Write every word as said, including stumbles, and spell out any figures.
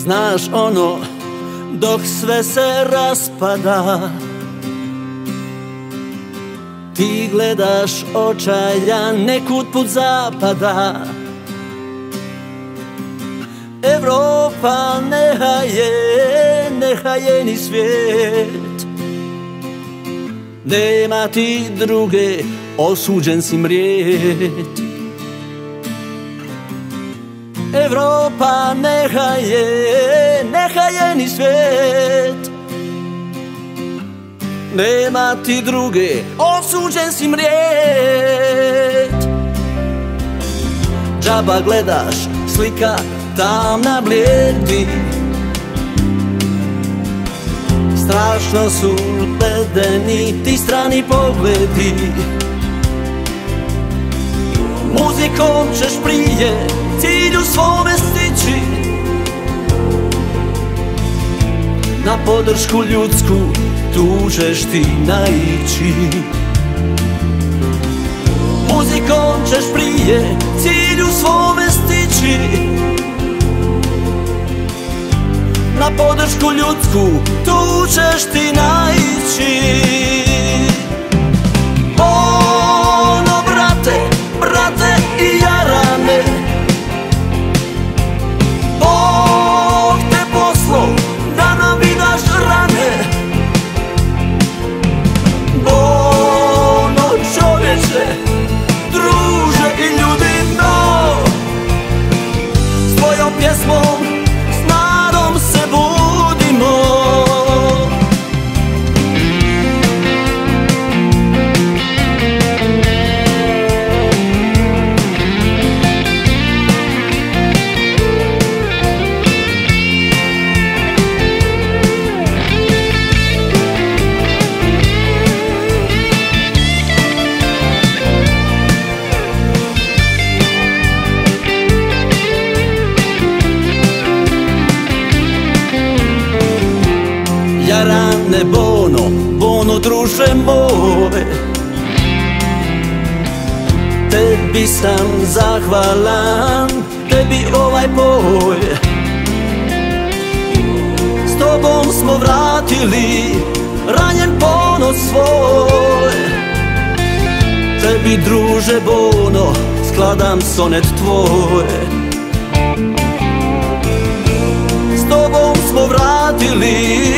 Znaš ono, dok sve se raspada, ti gledaš očajan nekud put zapada. Evropa nehaje, nehaje ni svijet, nema ti druge, osuđen si mrijet. Evropa nehaje, nehaje ni svijet, nema ti druge, osuđen si mrijet. Džaba gledaš, slika tamna blijedi, strašno su ledeni ti strani pogledi. Muzikom ćeš prije cilju svome stići, na podršku ljudsku tu ćeš ti naići. Muzikom ćeš prije cilju svome stići, na podršku ljudsku tu ćeš ti naići. Ono brate, brate i jarane, Bog te poslo da nam vidaš rane. Ono čovječe, druže i ljudino, s tvojom pjesmom, s nadom se budimo. Jarane Bono, Bono druže moj, tebi sam zahvalan, tebi ovaj boj. S tobom smo vratili ranjen ponos svoj, tebi druže Bono skladam sonet tvoj. S tobom smo vratili